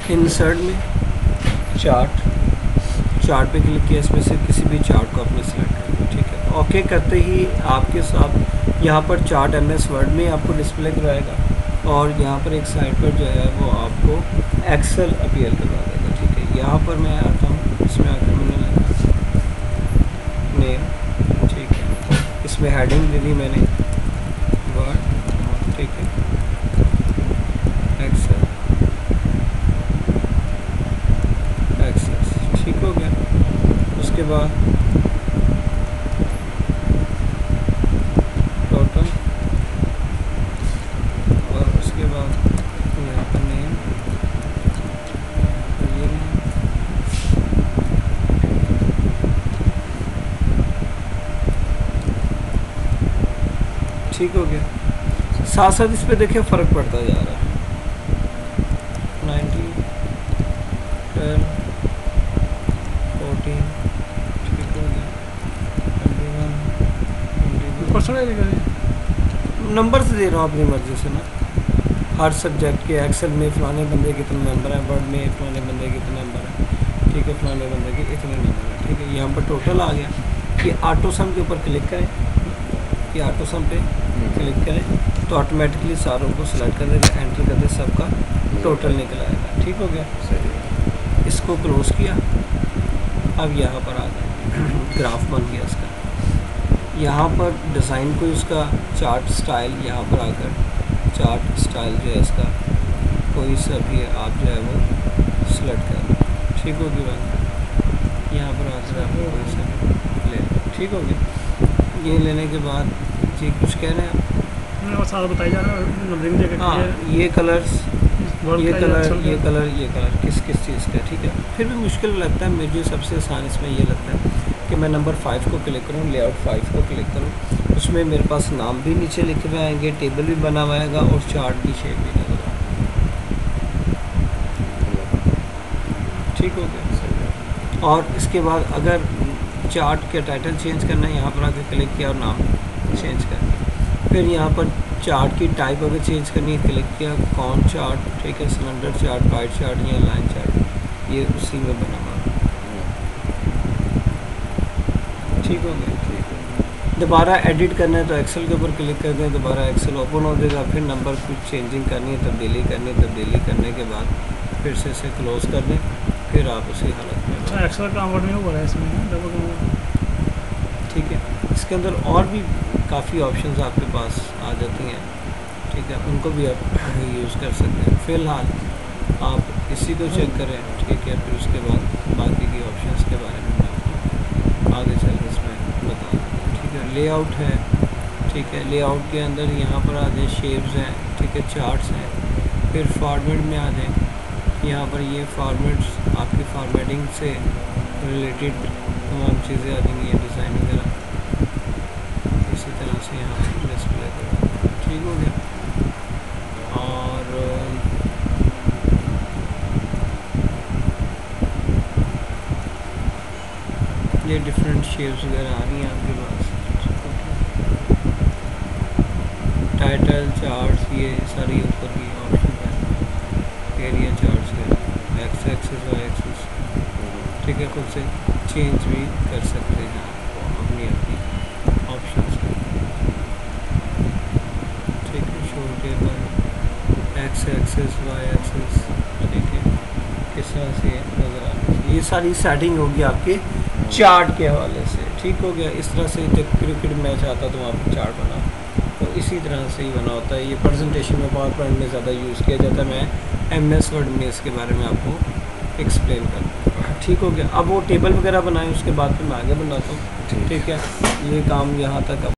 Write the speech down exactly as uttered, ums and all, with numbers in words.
Insert में chart, chart पे click किया, इसमें से किसी भी चार्ट को आपने सेलेक्ट करना, ठीक है। ओके करते ही आपके साथ यहाँ पर चार्ट एम एस वर्ड में आपको डिस्प्ले करवाएगा और यहाँ पर एक साइड पर जो है वो आपको एक्सेल अपीयर करवा देगा, ठीक है। यहाँ पर मैं आता हूँ, इसमें आकर मैंने लिखा नेम, ठीक है। इसमें हेडिंग दे दी मैंने वर्ड, ठीक है, एक्सेल, एक्सेस, ठीक हो गया। उसके बाद टोटल और उसके बाद यहाँ पर नेम, ये नेम, ठीक हो गया। साथ साथ इस पे देखिए फ़र्क पड़ता जा रहा है, नाइन्टी, ट्वेल्व, फोर्टीन, ठीक हो गया, twenty one, twenty one, number से दे रहा हूँ अपनी मर्ज़ी से ना, हर सब्जेक्ट के। एक्सेल में फ़लाने बंदे कितने नंबर हैं, वर्ड में फ़लाने बंदे कितने नंबर हैं, ठीक है, फ़लाने बंदे के इतने नंबर हैं, ठीक है। यहाँ पर टोटल आ गया। ये ऑटो सम के ऊपर क्लिक करें, ये ऑटो सम पे क्लिक करें तो ऑटोमेटिकली सारों को सिलेक्ट कर देगा, एंटर कर दे, सबका टोटल निकल आएगा, ठीक हो गया। सही, इसको क्लोज़ किया। अब यहाँ पर आ गया, ग्राफ बन गया इसका। यहाँ पर डिज़ाइन को इसका चार्ट स्टाइल, यहाँ पर आकर चार्ट स्टाइल जो है इसका कोई सा भी आप जो है वो सिलेक्ट कर लो, ठीक होगी बात। यहाँ पर आकर आप कोई सा भी ले लो, ठीक हो गया। ये लेने के बाद जी कुछ कह रहे हैं आप, सारा बताया जा रहा है। हाँ, ये कलर्स, ये कलर, ये कलर, ये कलर किस किस चीज़ का, ठीक है। फिर भी मुश्किल लगता है मुझे, सबसे आसान इसमें ये लगता है कि मैं नंबर फाइव को क्लिक करूँ, लेआउट फाइव को क्लिक करूँ, उसमें मेरे पास नाम भी नीचे लिखे हुए आएंगे, टेबल भी बना हुआ आएगा और चार्ट की शेप भी नजर आएगा, ठीक हो गया। और इसके बाद अगर चार्ट के टाइटल चेंज करना है, यहाँ पर आकर क्लिक किया और नाम चेंज कर दिया। फिर यहाँ पर चार्ट की टाइप अगर चेंज करनी है, क्लिक किया, कौन चार्ट, ठीक है, सिलेंडर चार्ट, बाइट चार्ट या लाइन चार्ट, ये उसी में बना हुआ, ठीक हो गया। दोबारा एडिट करना है तो एक्सेल के ऊपर क्लिक कर दें, दोबारा एक्सेल ओपन हो जाएगा। फिर नंबर कुछ चेंजिंग करनी है, तब्दीली करनी है, तब्दीली करने के बाद फिर से इसे क्लोज़ कर दें, फिर आप उसी हालत में। अच्छा, एक्सेल का वर्ड में हो रहा है इसमें डबल, ठीक है। इसके अंदर और भी काफ़ी ऑप्शंस आपके पास आ जाती हैं, ठीक है, उनको भी आप यूज़ कर सकते हैं। फ़िलहाल आप इसी को चेक करें, ठीक है, फिर उसके बाद बाकी की ऑप्शंस के बारे में मैं आपको आगे चल के इसमें बता दूँगा, ठीक है। लेआउट है, ठीक है, लेआउट के अंदर यहाँ पर आ जाए, शेप्स हैं, ठीक है, चार्ट्स हैं। फिर फॉर्मेट में आ जाए, यहाँ पर ये फॉर्मेट्स आपकी फॉर्मेटिंग से रिलेटेड तमाम चीज़ें आ जाएंगी, डिज़ाइन वगैरह इसी तरह से यहाँ डिस्प्ले करो, ठीक हो गया। और ये डिफरेंट शेप्स वगैरह आ रही हैं आपके पास, टाइटल चार्ट्स, ये सारी ऊपर की ऑप्शन है, एरिया चार्ट्स है, एक्स एक्सिस वाई एक्सिस, ठीक है, खुद से चेंज भी कर सकते हैं अपनी अपनी ऑप्शंस, ठीक है। Show table, X axis Y axis, ठीक है, किस तरह से नज़र आ रही है, ये सारी सेटिंग होगी आपके चार्ट के हवाले से, ठीक हो गया। इस तरह से जब क्रिकेट मैच आता तो वहाँ पर चार्ट बना, तो इसी तरह से ही बना होता है। ये प्रेजेंटेशन में पावर पॉइंट में ज़्यादा यूज़ किया जाता है, मैं एम एस वर्ड में इसके बारे में आपको एक्सप्लेन कर, ठीक हो गया। अब वो टेबल वगैरह बनाएं, उसके बाद फिर मैं आगे बनाता हूँ, ठीक है। ये काम यहाँ तक